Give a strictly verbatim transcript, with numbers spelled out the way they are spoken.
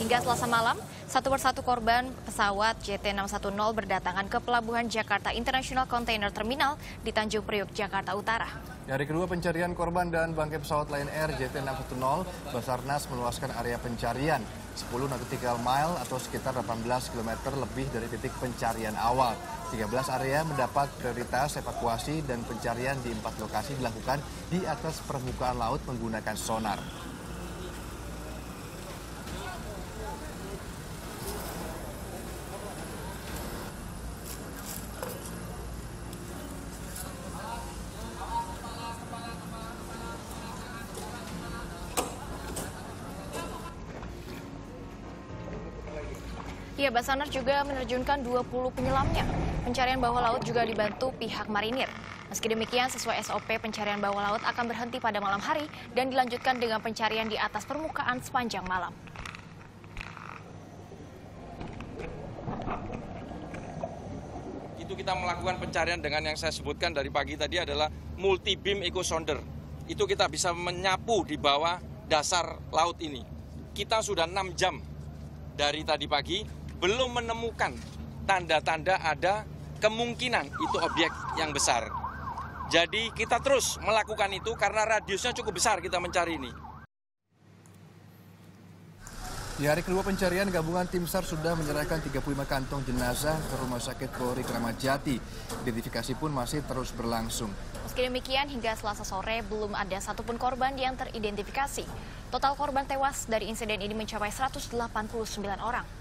Hingga Selasa malam, satu persatu korban pesawat J T enam satu nol berdatangan ke Pelabuhan Jakarta International Container Terminal di Tanjung Priok, Jakarta Utara. Dari kedua pencarian korban dan bangkai pesawat Lion Air J T enam satu nol, Basarnas meluaskan area pencarian sepuluh nautical mile atau sekitar delapan belas kilometer lebih dari titik pencarian awal. tiga belas area mendapat prioritas evakuasi dan pencarian di empat lokasi dilakukan di atas permukaan laut menggunakan sonar. Ya, Basarnas juga menerjunkan dua puluh penyelamnya. Pencarian bawah laut juga dibantu pihak marinir. Meski demikian, sesuai S O P, pencarian bawah laut akan berhenti pada malam hari dan dilanjutkan dengan pencarian di atas permukaan sepanjang malam. Itu kita melakukan pencarian dengan yang saya sebutkan dari pagi tadi adalah multi beam echo sounder. Itu kita bisa menyapu di bawah dasar laut ini. Kita sudah enam jam dari tadi pagi belum menemukan tanda-tanda ada kemungkinan itu objek yang besar. Jadi kita terus melakukan itu karena radiusnya cukup besar kita mencari ini. Di hari kedua pencarian, gabungan tim SAR sudah menyerahkan tiga puluh lima kantong jenazah ke Rumah Sakit Polri Kramat Jati. Identifikasi pun masih terus berlangsung. Meski demikian, hingga Selasa sore belum ada satupun korban yang teridentifikasi. Total korban tewas dari insiden ini mencapai seratus delapan puluh sembilan orang.